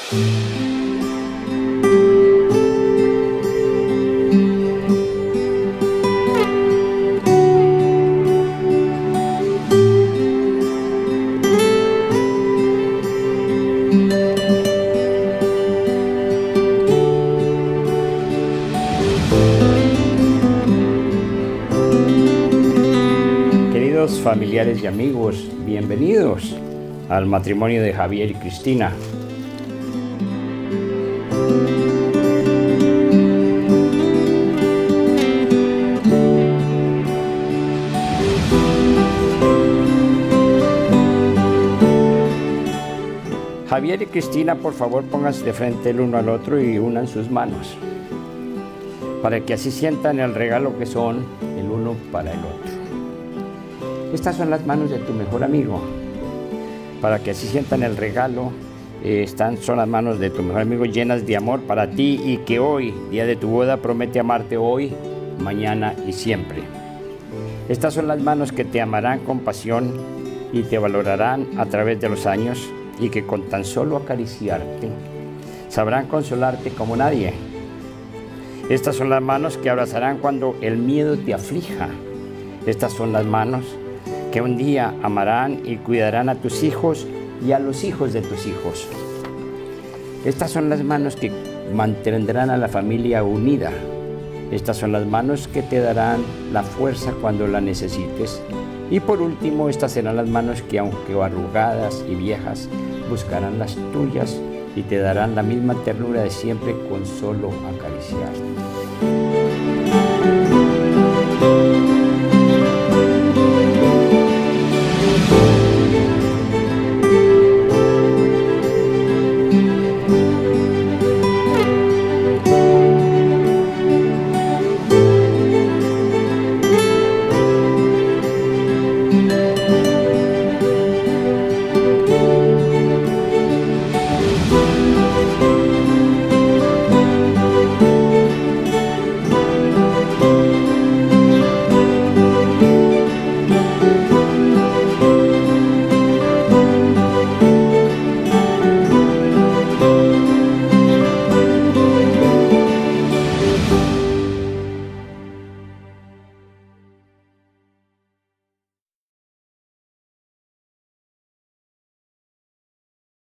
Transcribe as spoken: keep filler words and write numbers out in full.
Queridos familiares y amigos, bienvenidos al matrimonio de Javier y Cristina. Javier y Cristina, por favor, pónganse de frente el uno al otro y unan sus manos, para que así sientan el regalo que son el uno para el otro. Estas son las manos de tu mejor amigo, para que así sientan el regalo. Eh, están, son las manos de tu mejor amigo llenas de amor para ti, y que hoy, día de tu boda, promete amarte hoy, mañana y siempre. Estas son las manos que te amarán con pasión y te valorarán a través de los años, y que con tan solo acariciarte sabrán consolarte como nadie. Estas son las manos que abrazarán cuando el miedo te aflija. Estas son las manos que un día amarán y cuidarán a tus hijos y a los hijos de tus hijos. Estas son las manos que mantendrán a la familia unida. Estas son las manos que te darán la fuerza cuando la necesites. Y por último, estas serán las manos que, aunque arrugadas y viejas, buscarán las tuyas y te darán la misma ternura de siempre con solo acariciarte.